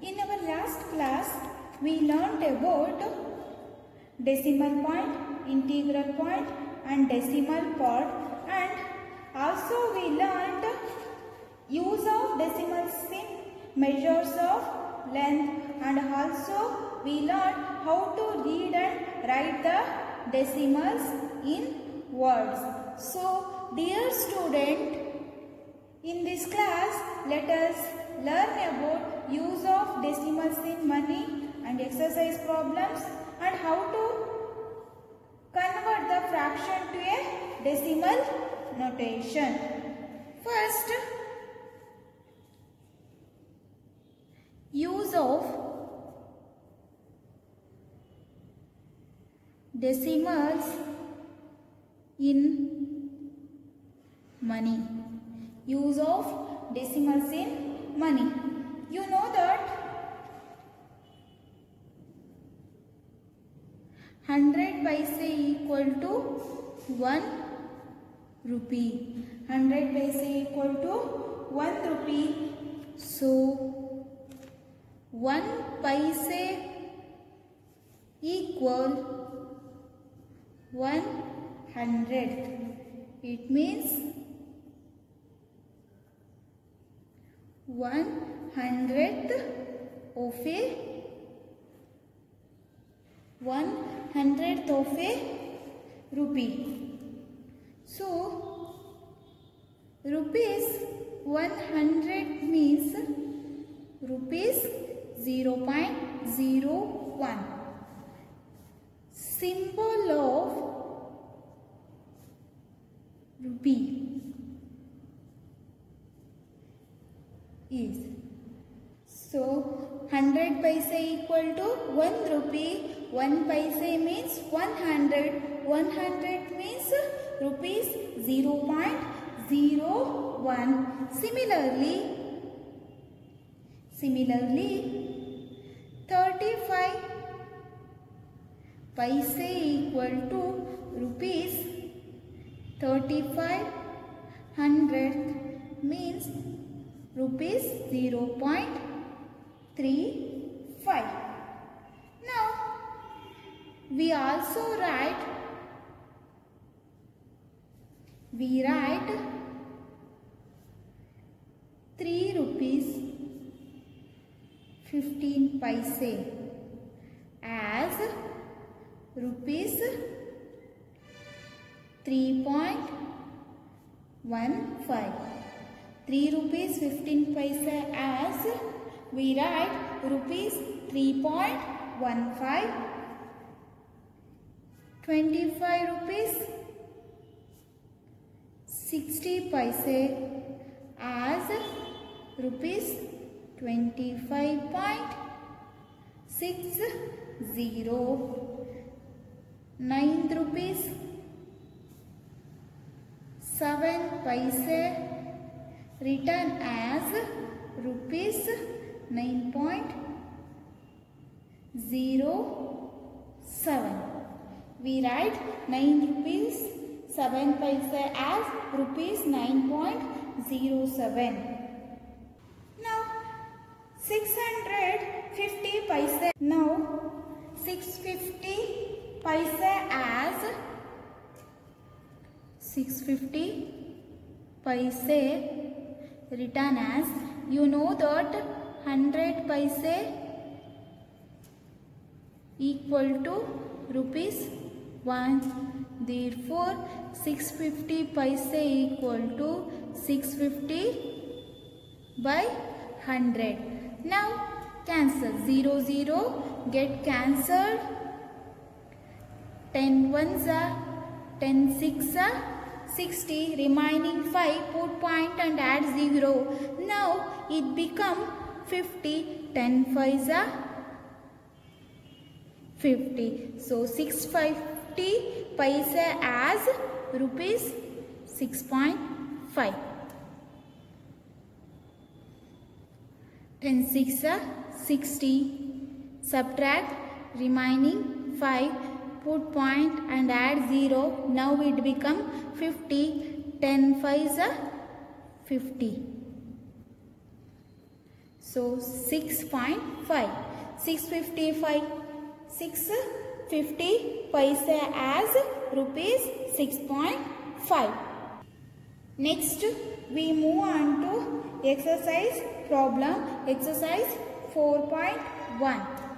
In our last class, we learnt about decimal point, integral point and decimal part, and also we learnt use of decimals in measures of length, and also we learnt how to read and write the decimals in words. So dear student, in this class let us learn about use of decimals in money and exercise problems, and how to convert the fraction to a decimal notation. First, use of decimals in money. Use of decimals in money. You know that 100 paise equal to 1 rupee. 100 paise equal to 1 rupee. So 1 paise equal 100th. It means 100th of a 100th of a rupee. So rupees 100 means rupees 0.01. Symbol of rupee is, so 100 paise equal to 1 rupee. 1 paise means 100. 100 means rupees 0.01. Similarly 35 paise equal to rupees 35 hundredth means rupees 0.35. Now we also write 3 rupees 15 paise as rupees 3.15. 3 rupees 15 paise as we write rupees 3.15. 25 rupees 60 paise as rupees 25.60. 9 rupees 7 paise written as rupees 9.07. We write 9 rupees 7 paise as rupees 9.07. Now 650 paise. Now 650 paise as 650 paise written as, you know that 100 paise equal to rupees 1. Therefore 650 paise equal to 650 by 100. Now cancel. 0 0 get cancelled. 10 ones are 10 6 are 60. Remaining 5 put point and add 0. Now it become 50. 10 5s are 50. So 650 paise as rupees 6.5. 10 6 are 60. Subtract remaining 5. Put point and add 0. Now it become 50. 10 5s are 50. So 6.5. 650 paisa as rupees 6.5. Next we move on to exercise problem. Exercise 4.1.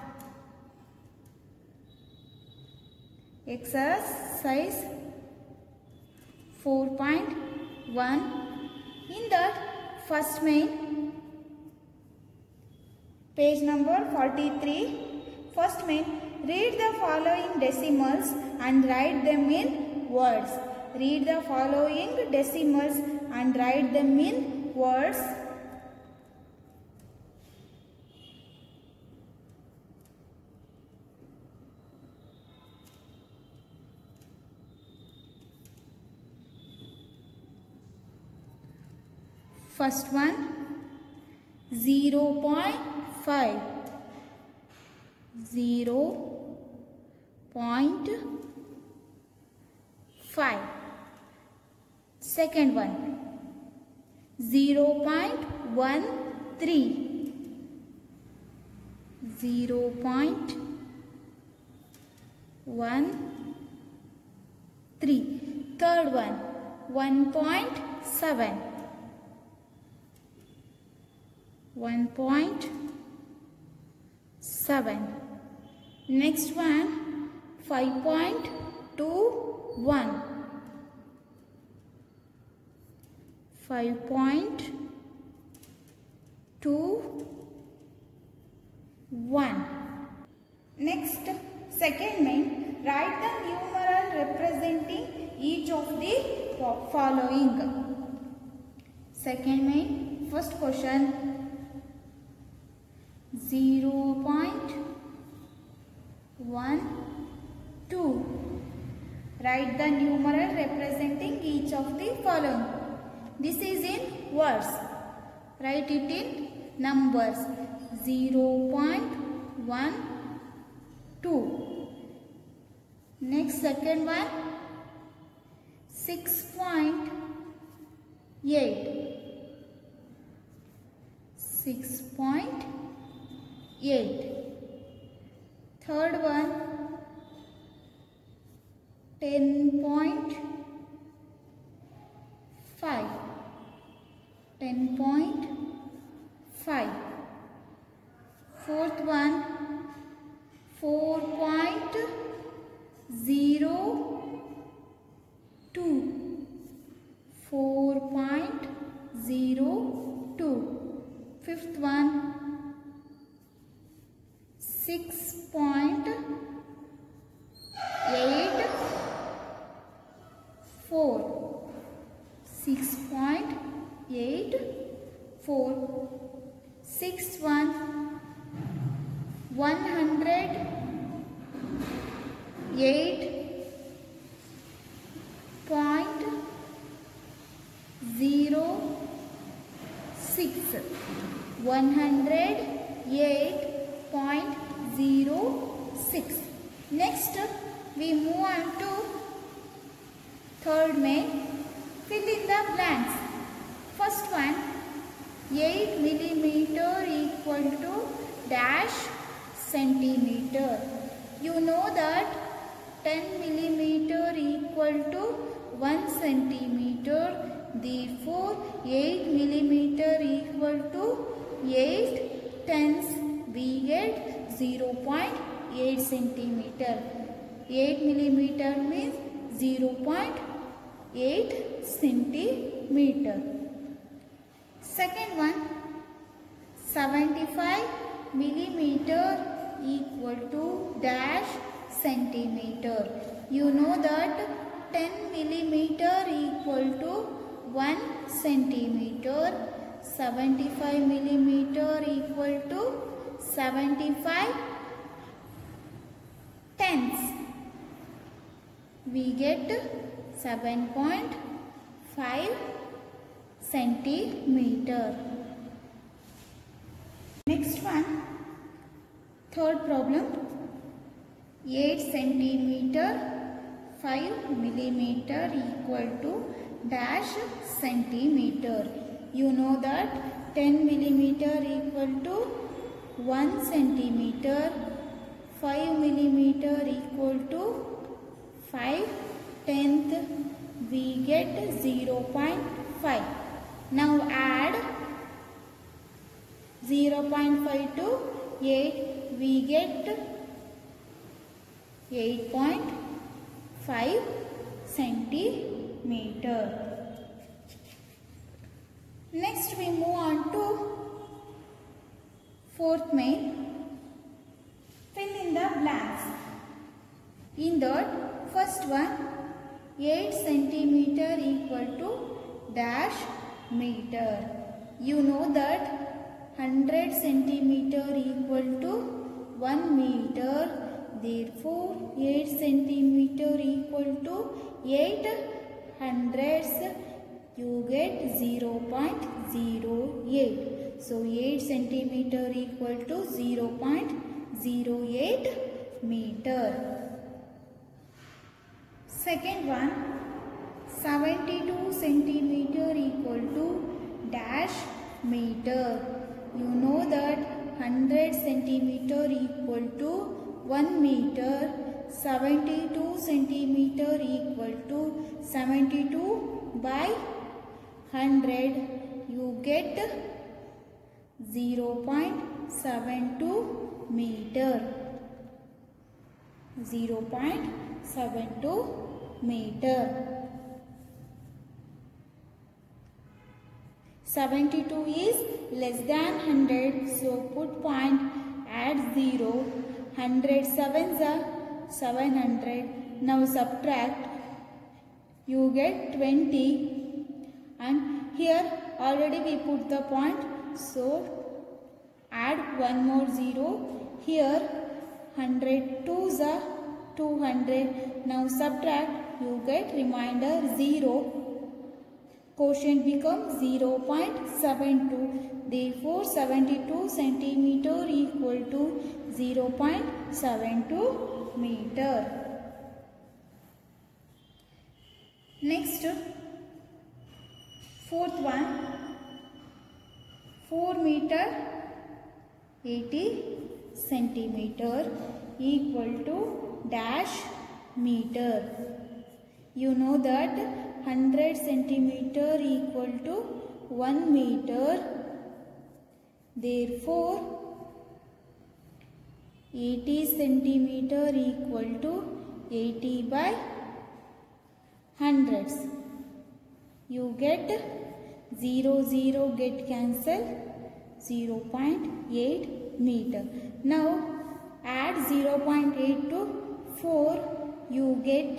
Exercise 4.1. In that first main, page number 43. First main, read the following decimals and write them in words. Read the following decimals and write them in words. First one, 0.5. 0.5. Second one, 0.13. 0.13. Third one, 1.7. 1.7. Next one, 5.21. 5.21. Next, second main, write the numeral representing each of the following. Second main, first question, 0.12. Write the numeral representing each of the following. This is in words. Write it in numbers. 0.12. Next, second one, 6.8. 6.8. Third one, 10.5. 10.5. Fourth one, 4.02. 4.02. Fifth one, 6.84. 6.84. Sixth one, 108.06. 108.06. Next, we move on to third main. Fill in the blanks. First one, 8 millimeter equal to dash centimeter. You know that 10 millimeter equal to 1 centimeter. Therefore, 8 millimeter equal to 8 tenths. We get 0.8 centimeter. 8 millimeter means 0.8 centimeter. Second one, 75 millimeter equal to dash centimeter. You know that 10 millimeter equal to 1 centimeter. 75 millimeter equal to 75 tenths. We get 7.5 centimeter. Next one, third problem, 8 centimeter 5 millimeter equal to dash centimeter. You know that 10 millimeter equal to 1 centimeter. 5 millimeter equal to 5/10. We get 0.5. Now add 0.5 to 8. We get 8.5 centimeter. Next we move on to fourth main. Fill in the blanks. In that first one, 8 centimeter equal to dash meter. You know that 100 centimeter equal to 1 meter. Therefore, 8 centimeter equal to 8 hundredths. You get 0.08. So, 8 centimeter equal to 0.08 meter. Second one, 72 centimeter equal to dash meter. You know that 100 centimeter equal to 1 meter. 72 centimeter equal to 72 by 100. You get 0.72 meter. 0.72 meter. 72 is less than 100, so put point, add 0. 100 sevens are 700. Now subtract, you get 20, and here already we put the point, so add one more 0. Here 100 twos are 200. Now subtract, you get remainder 0. Quotient becomes 0.72. Therefore, 72 centimeter equal to 0.72 meter. Next, fourth one, 4 meter 80 centimeter equal to dash meter. You know that 100 centimeter equal to 1 meter. Therefore, 80 centimeter equal to 80 by hundreds. You get 0 get cancelled, 0.8 meter. Now add 0.8 to 4, you get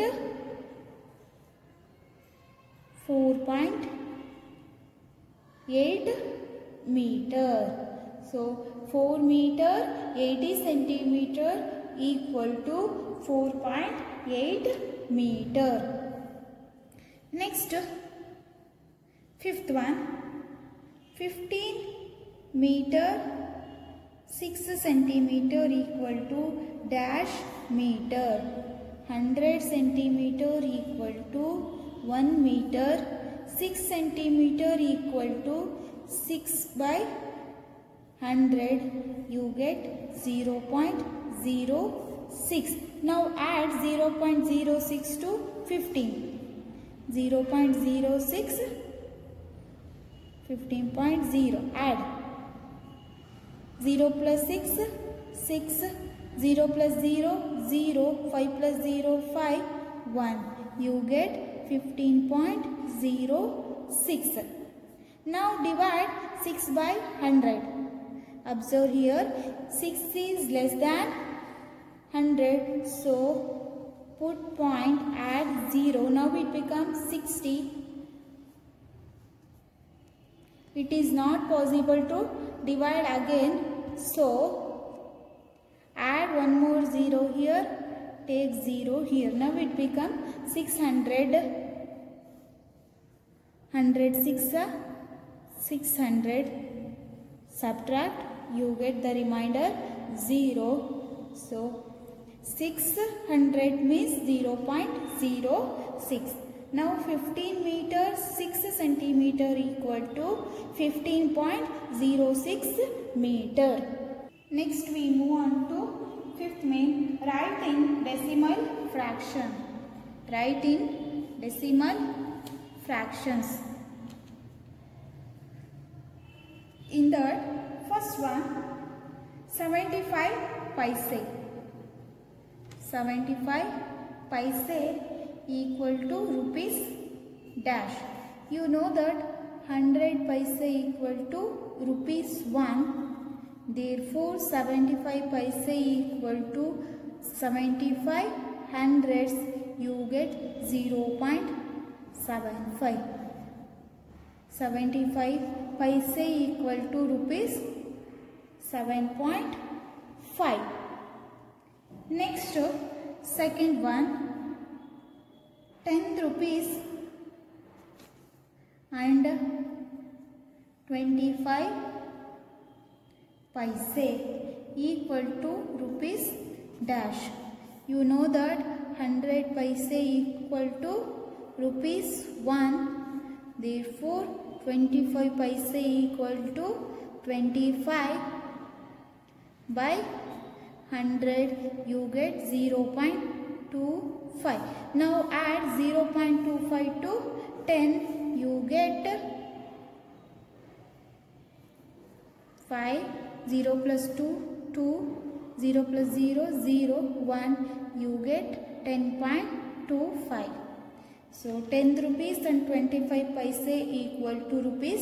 4.8 meter. So 4 meter 80 centimeter equal to 4.8 meter. Next, fifth one, 15 meter 6 centimeter equal to dash meter. 100 centimeter equal to 1 meter. 6 centimeter equal to 6 by 100. You get 0.06. Now add 0.06 to 15. 0.06, 15.0. Add 0 plus 6, 6. 0 plus 0, 0. 5 plus 0, 5. 1. You get 15.06. Now divide 6 by 100. Observe here, 6 is less than 100. So put point, add 0. Now it becomes 60. It is not possible to divide again. So add one more 0 here. Take 0 here. Now it becomes 600. 100 6 600. Subtract, you get the remainder 0. So 600 means 0.06. Now 15 meters 6 centimeter equal to 15.06 meter. Next we move on to fifth main. Write in decimal fraction. Write in decimal fractions. In that first one 75 paise. 75 paise equal to rupees dash. You know that 100 paise equal to rupees 1. Therefore 75 paise equal to 75 hundreds. You get 0.75. 75 paise equal to rupees 7.5. Next, second one, 10 rupees and 25 paise equal to rupees dash. You know that 100 paise equal to rupees 1. Therefore 25 paise equal to 25 by 100. You get 0.25. Now add 0.25 to 10. You get 5. 0 plus 2, 2. 0 plus 0, 0. 1. You get 10.25. So 10 rupees and 25 paise equal to rupees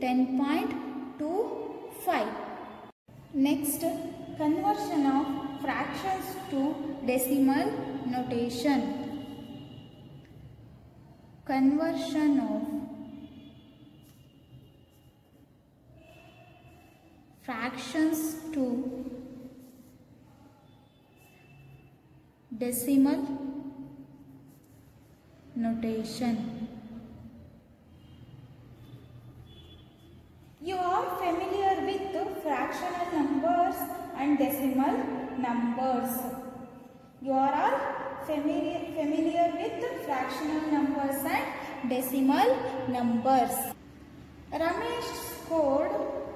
10.25. Next, conversion of fractions to decimal notation. Conversion of fractions to decimal notation. You are familiar with fractional numbers and decimal numbers. You are all familiar with fractional numbers and decimal numbers. Ramesh scored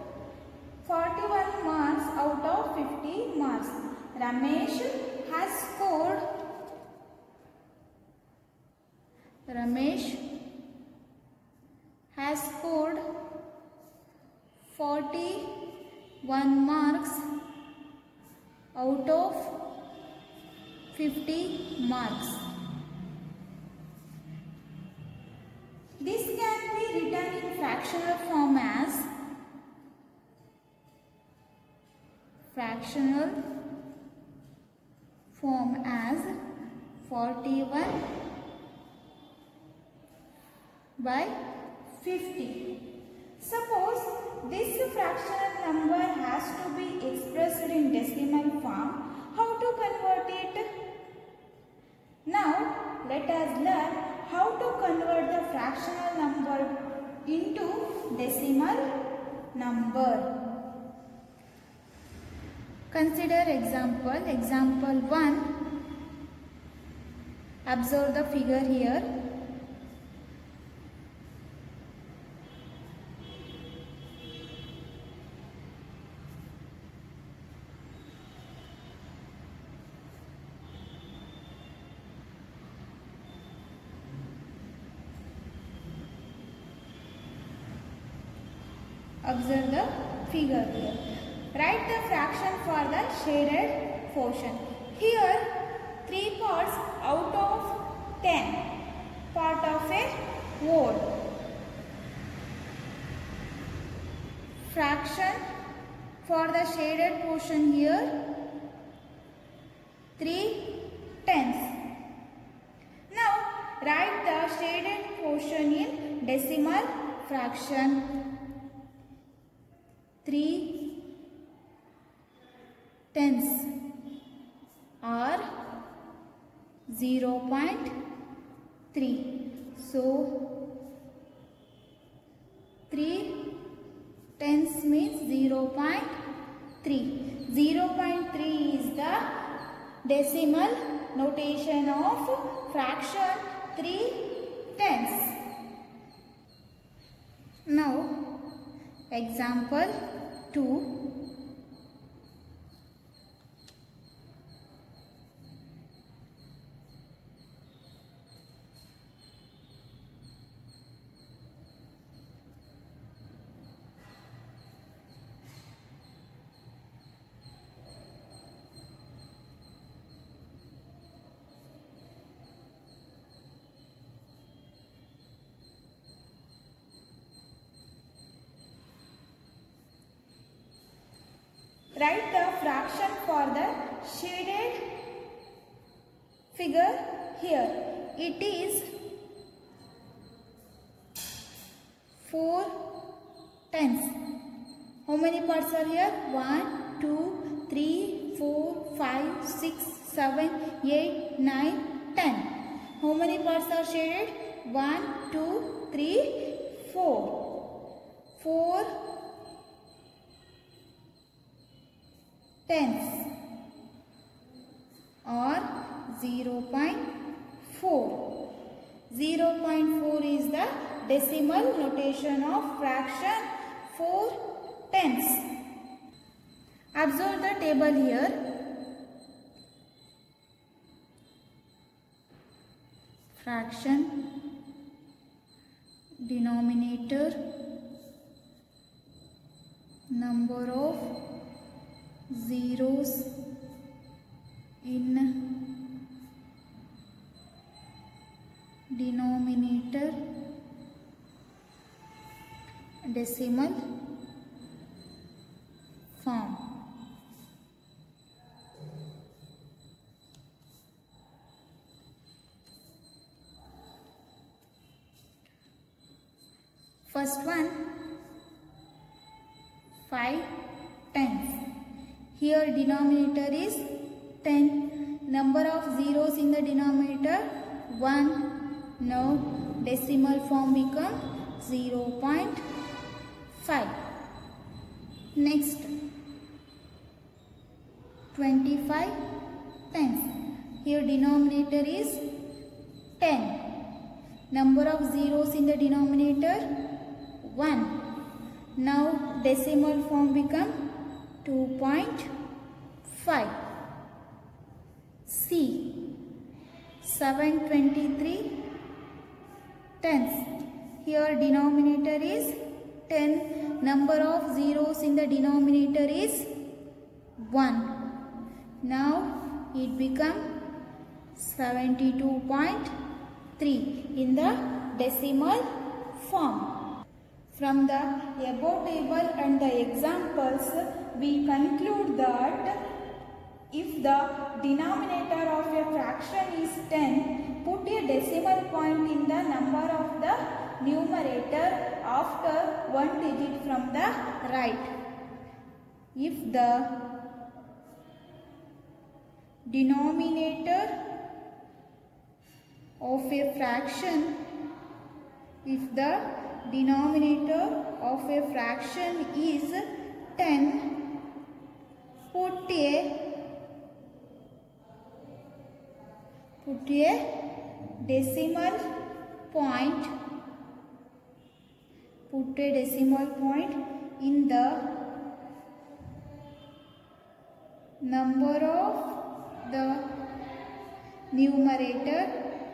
41 marks out of 50 marks. Ramesh has scored 41 marks out of 50 marks. This can be written in fractional form as 41 by 50. Suppose this fractional number has to be expressed in decimal form. How to convert it? Now let us learn how to convert the fractional number into decimal number. Consider example. Example 1. Observe the figure here. Observe the figure here. Write the fraction for the shaded portion. Here 3 parts out of 10 part of a whole. Fraction for the shaded portion here 3/10. Now write the shaded portion in decimal fraction. 3/10 or 0.3. So 3/10 means 0.3. 0.3 is the decimal notation of fraction 3/10. tens. Now example 2. Write the fraction for the shaded figure here. It is 4 tenths. How many parts are here? 1, 2, 3, 4, 5, 6, 7, 8, 9, 10. How many parts are shaded? 1, 2, 3, 4. 4 tenths or 0.4. 0.4 is the decimal notation of fraction 4 tenths. Observe the table here. Fraction, denominator, number of zeros in denominator, decimal form. First one, 5 tenths. Here denominator is 10. Number of zeros in the denominator 1. Now decimal form become 0.5. Next, 25 tenths. Here denominator is 10. Number of zeros in the denominator 1. Now decimal form become 2.5. C. 723 tenths. Here denominator is 10. Number of zeros in the denominator is 1. Now it become 72.3 in the decimal form. From the above table and the examples, we conclude that if the denominator of a fraction is 10, put a decimal point in the number of the numerator after one digit from the right. If the denominator of a fraction is 10, put a decimal point in the number of the numerator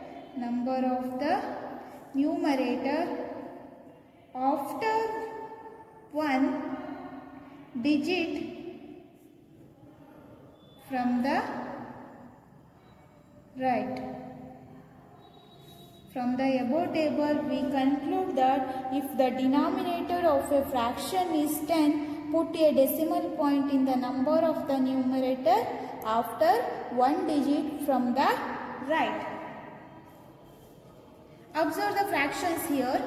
after one digit from the right. From the above table, we conclude that if the denominator of a fraction is 10, put a decimal point in the number of the numerator after one digit from the right. Observe the fractions here.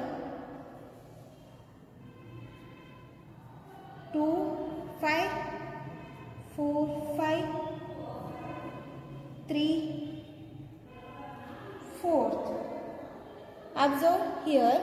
2, 5, 4, 5, 3, 4. Observe here.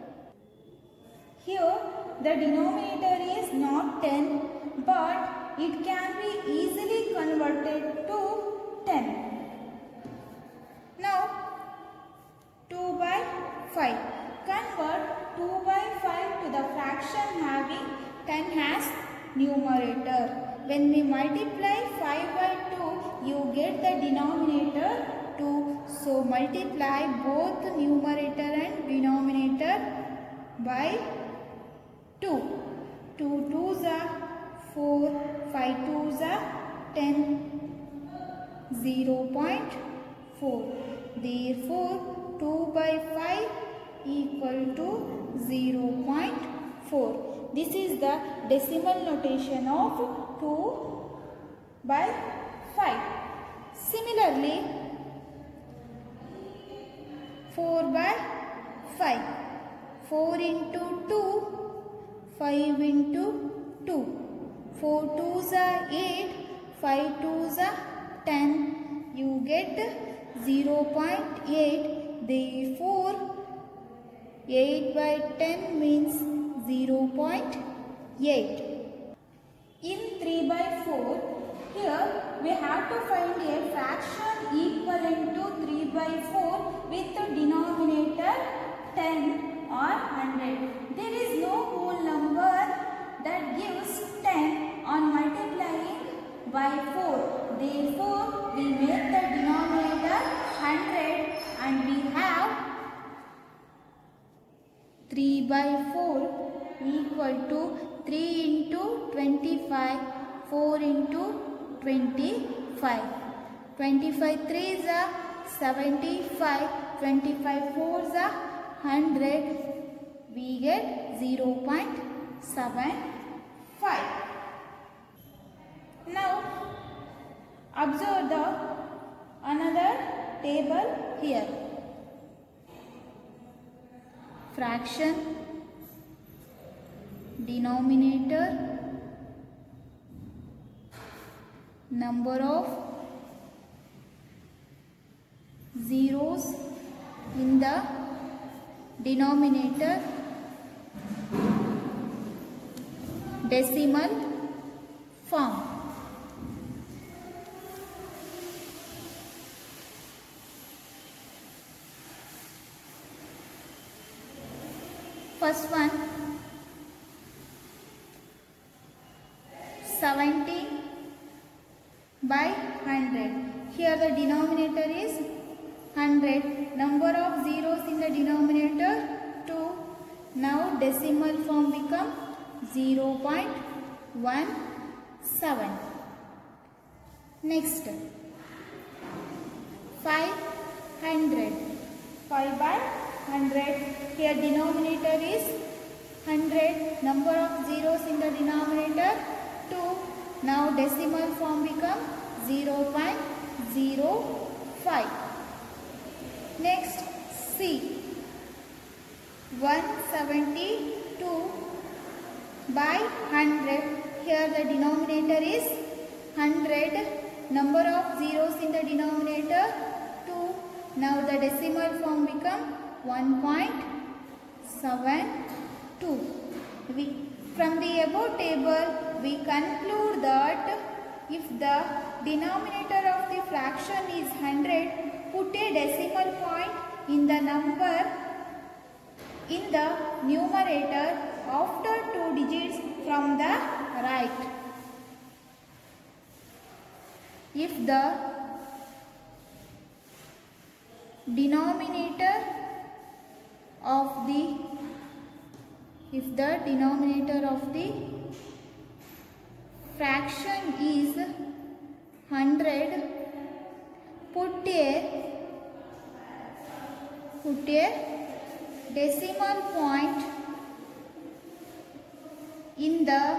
Here the denominator is not 10, but it can be easily converted to 10. Now 2 by 5. Convert 2 by 5 to the fraction having 10 as numerator. When we multiply 5 by 2, you get the denominator 2. So multiply both numerator and denominator by 2. 2 2s are 4, 5 2s are 10, 0.4. Therefore, 2 by 5 equal to 0.4. This is the decimal notation of 2 by 5. Similarly, 4 by 5. 4 into 2, 5 into 2. 4 2s are 8, 5 2s are 10. You get 0.8. Therefore, 8 by 10 means 0.8. In 3 by 4, here we have to find a fraction equivalent to 3 by 4 with the denominator 10 or 100. There is no whole number that gives 10 on multiplying by 4. Therefore, we make the denominator 100 and we have 3 by 4 equal to 3 into 25, 4 into 25. 25 3s are 75, 25 4s are 100. We get 0.75. Now, observe the another table here. Fraction, denominator, number of zeros in the denominator, decimal form. First one, 70 by 100. Here the denominator is 100. Number of zeros in the denominator 2. Now decimal form become 0.17. Next, 500. 5 by 100. Here denominator is 100. Number of zeros in the denominator 2. Now decimal form become 0.05. Next, C. 172 by 100. Here the denominator is 100. Number of zeros in the denominator 2. Now the decimal form become 1.72. From the above table, we conclude that if the denominator of the fraction is 100, put a decimal point in the number in the numerator after 2 digits from the right. If the denominator of the fraction is 100, put a decimal point in the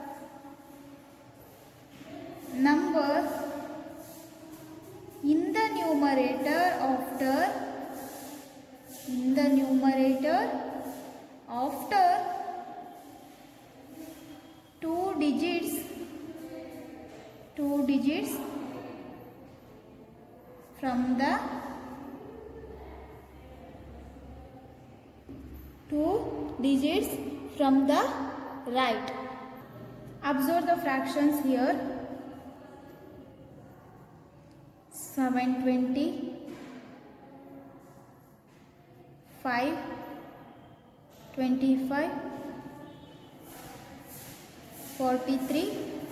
number in the numerator after 2 digits from the 2 digits from the right. Observe the fractions here. 720, 5, 25, 43,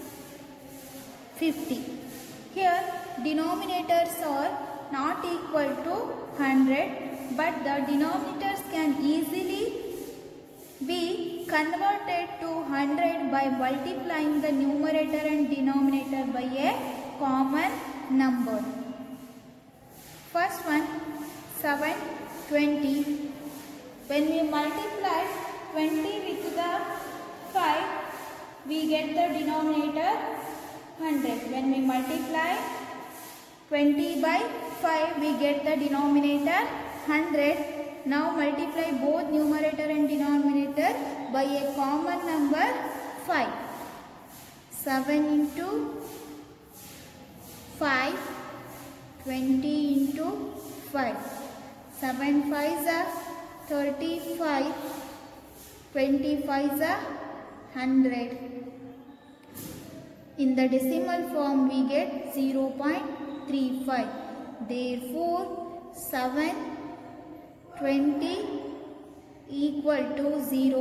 50. Here denominators are not equal to 100, but the denominators can easily be converted to 100 by multiplying the numerator and denominator by a common number. First one, 7, 20. When we multiply 20 with the 5, we get the denominator 100. When we multiply 20 by 5, we get the denominator 100. Now multiply both numerator and denominator by a common number 5. 7 into 5, 20 into 5. 7 5s are 35, 25s are 100. In the decimal form we get 0.35. Therefore 7, 20 equal to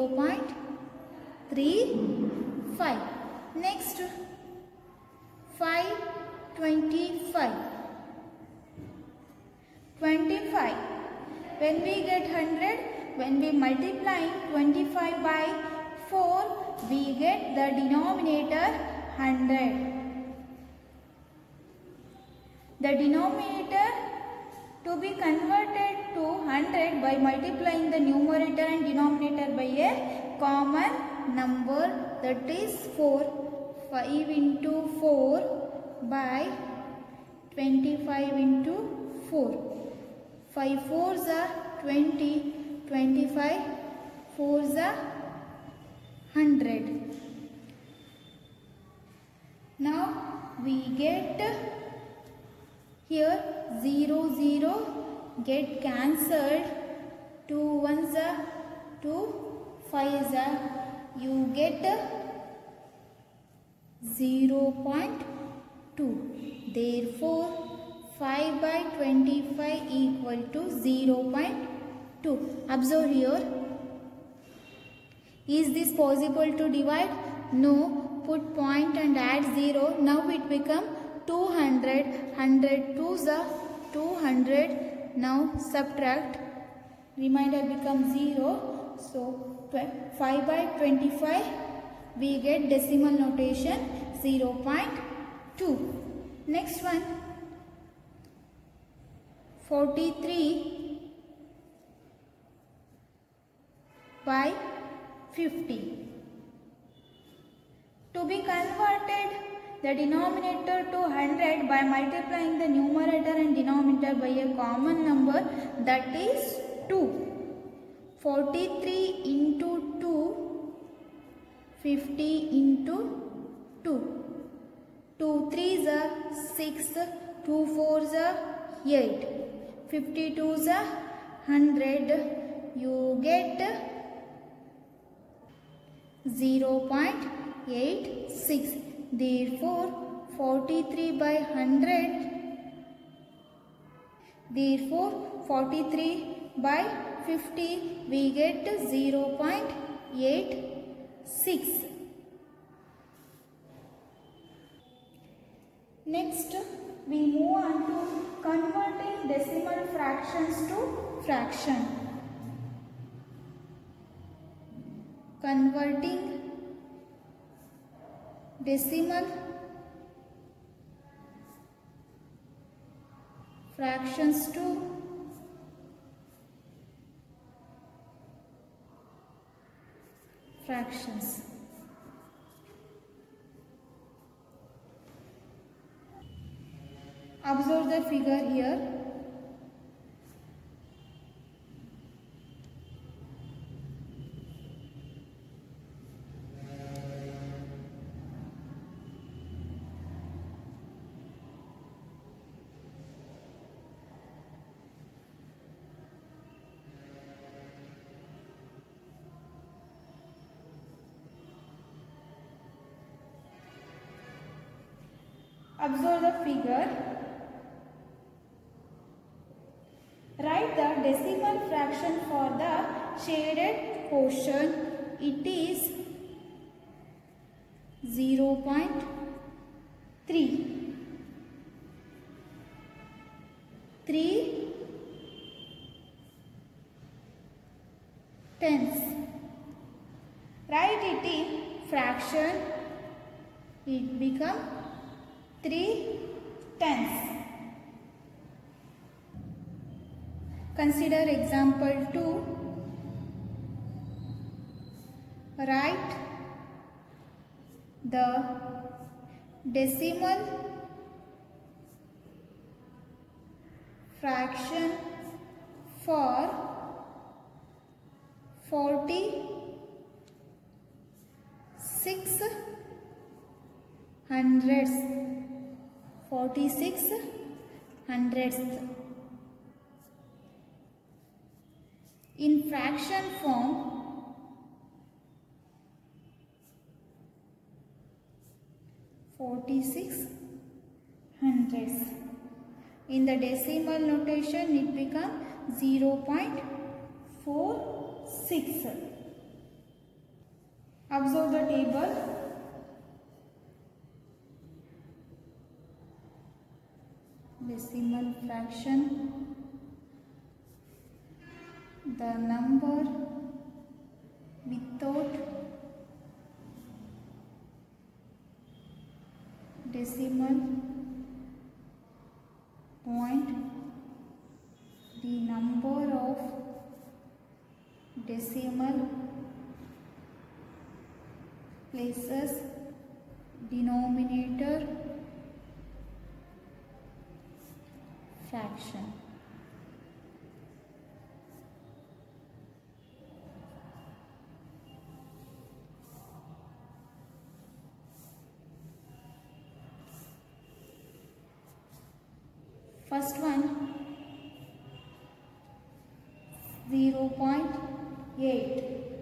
0.35. Next 5, 25. 25. When we get 100, when we multiply 25 by 4, we get the denominator 100. The denominator to be converted to 100 by multiplying the numerator and denominator by a common number, that is 4. 5 into 4 by 25 into 4. 5 4s are 20, 25 4s are 100. Now we get here 0, 0 get cancelled. 2 1s are 2, 5s are, you get 0.2. Therefore 5 by 25 equal to 0.2. Observe here. Is this possible to divide? No. Put point and add 0. Now it become 200. 100 2s are 200. Now subtract. Remainder becomes 0. So 5 by 25 we get decimal notation 0.2. Next one. 43 by 50. To be converted the denominator to 100 by multiplying the numerator and denominator by a common number, that is 2. 43 into 2, 50 into 2. 2 3s are 6, 2 4s are 8. 52s are 100. You get 0.86. Therefore 43 by 100. Therefore 43 by 50 we get 0.86. Next we move on to converting decimal fractions to fraction. Converting decimal fractions to fractions. Observe the figure here. Observe the figure. Write the decimal fraction for the shaded portion. It is 0.3. 3/10. Write it in fraction. It become 3/10. Consider example 2. Write the decimal fraction for 46 hundredths. 46 hundredths. In fraction form, 46 hundredths. In the decimal notation, it becomes 0.46. Observe the table. Decimal fraction, the number without decimal point, the number of decimal places, denominator fraction. First one, 0.8.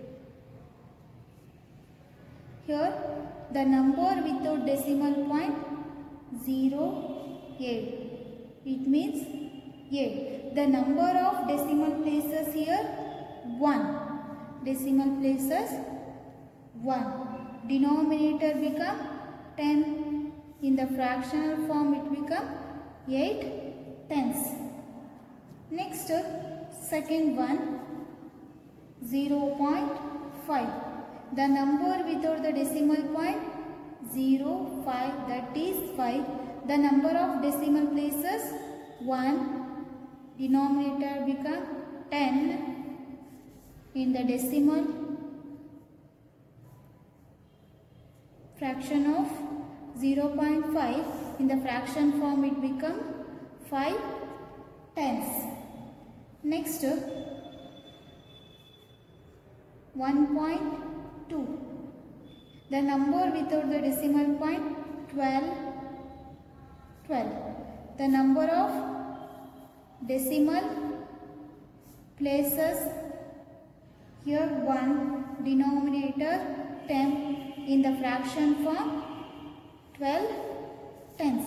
Here the number without decimal point 0.8. It means 8. The number of decimal places here 1. Decimal places 1. Denominator become 10. In the fractional form it become 8/10. Next, second one, 0.5. The number without the decimal point 0.5, that is 5. The number of decimal places 1. Denominator become 10. In the decimal fraction of 0.5, in the fraction form it become 5/10. Next, 1.2. The number without the decimal point 12. The number of decimal places here 1. Denominator 10. In the fraction form 12/10.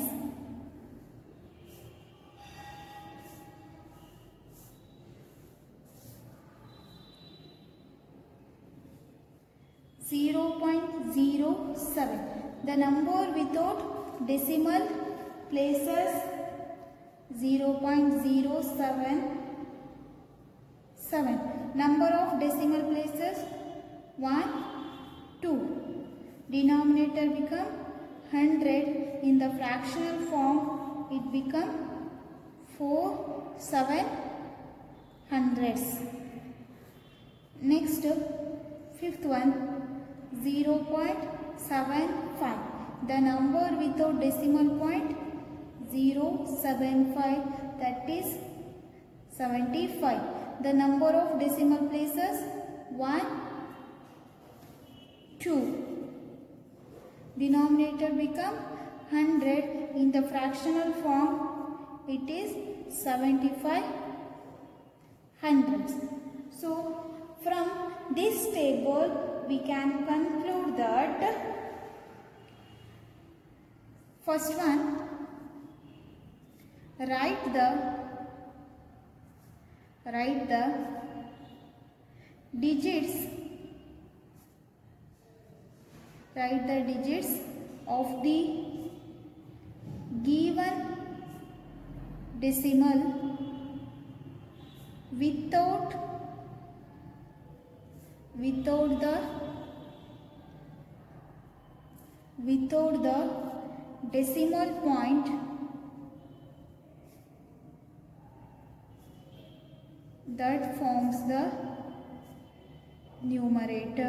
0.07. The number without decimal places 0.077. Number of decimal places 1, 2. Denominator become 100. In the fractional form it become 4/700. Next, fifth one, 0.75. The number without decimal point 0.75, that is 75. The number of decimal places 1, 2. Denominator become 100. In the fractional form it is 75/100. So from this table we can conclude that first one, write the digits of the given decimal without the decimal point that forms the numerator.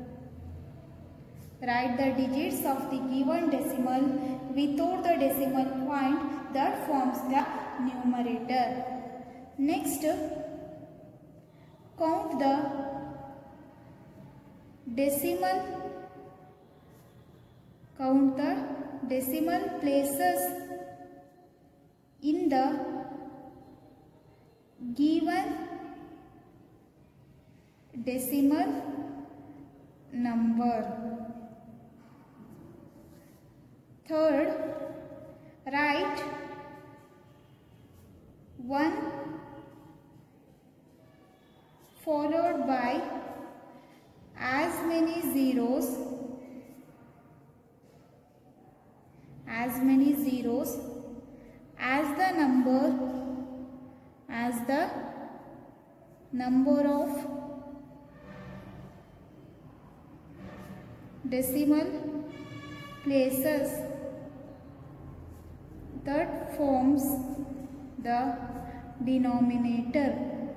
Write the digits of the given decimal without the decimal point that forms the numerator. Next, count the decimal places in the given decimal number. Third, write 1 followed by as many zeros as the number of decimal places that forms the denominator.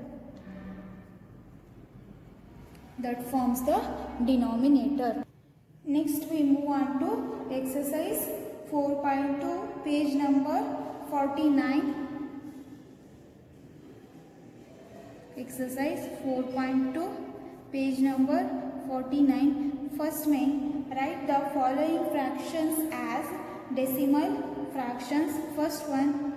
Next we move on to exercise 4.2, page number 49. Exercise 4.2, page number 49. First main, write the following fractions as decimal fractions. First one,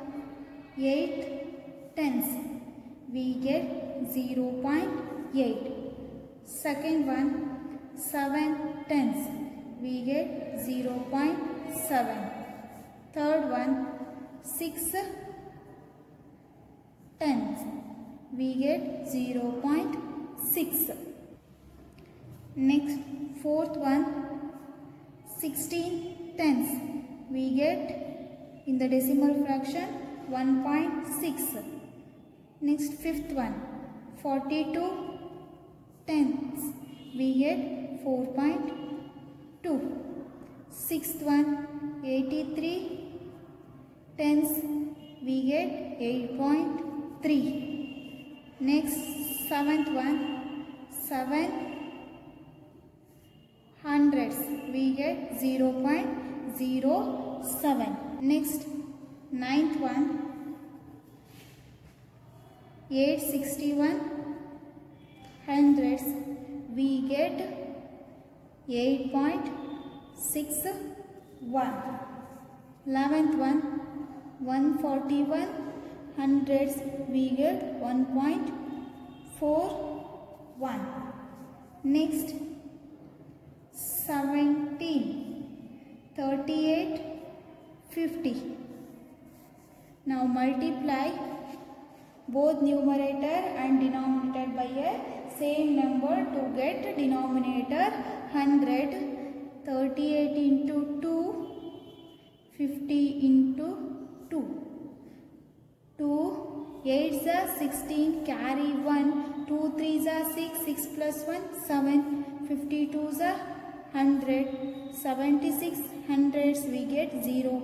8 tenths. We get 0.8. Second one, 7 tenths. We get 0.7. Third one, 6 tenths. We get 0.6. Next, fourth one, 16 tenths. We get in the decimal fraction 1.6. Next, fifth one, 42 tenths. We get 4.2. Sixth one, 83 tenths. We get 8.3. Next, seventh one, 7 hundredths. We get 0.07. Next, ninth one, 861 hundredths. We get 8.61. 11th one, 141 hundredths. We get 1.41. Next, 17, 38, 50. Now multiply both numerator and denominator by a same number to get denominator 100. 38 into 2, 50 into 2. 2 8s are 16, carry 1. 2 3s are 6, 6 plus 1, 7. 52s are 100. 76 hundredths. We get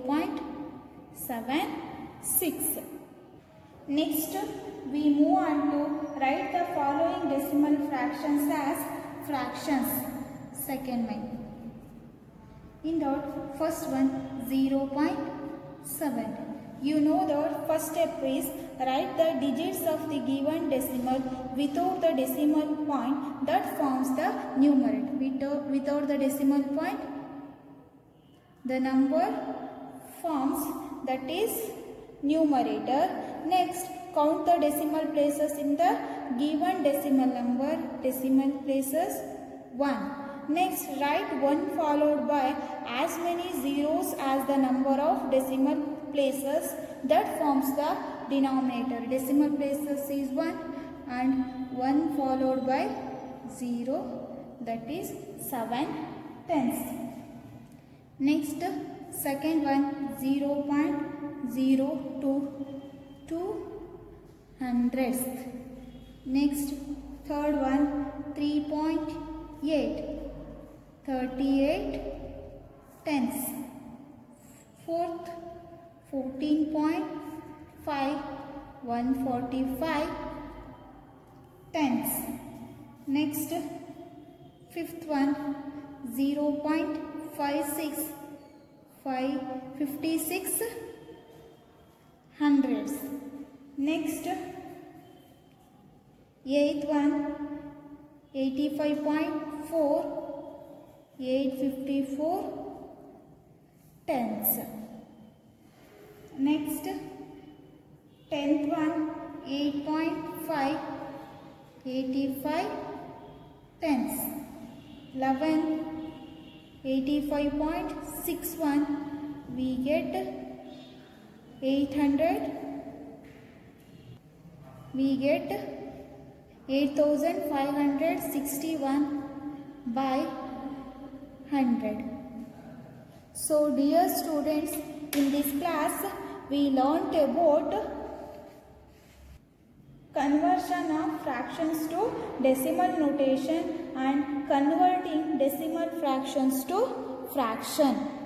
0.76. Next, we move on to write the following decimal fractions as fractions. Second one. In the first one, 0.7. You know the first step is write the digits of the given decimal without the decimal point that forms the numerator. Without the decimal point, the number forms, that is numerator. Next, count the decimal places in the given decimal number. Decimal places 1. Next, write 1 followed by as many zeros as the number of decimal places that forms the denominator. Decimal places is 1. and 1 followed by 0, that is 7 tenths. Next, second one 0.022 hundredths. Next, third one 3.8 38 tenths. Fourth 14.5 145 tenths. Next, fifth one 0.56 556 hundredths. Next, eighth one 85.4 854 tenths. Next, tenth one 8.5 85 tenths. 11 85.61 we get 8561 by 100. So dear students, in this class we learnt about conversion of fractions to decimal notation and converting decimal fractions to fraction.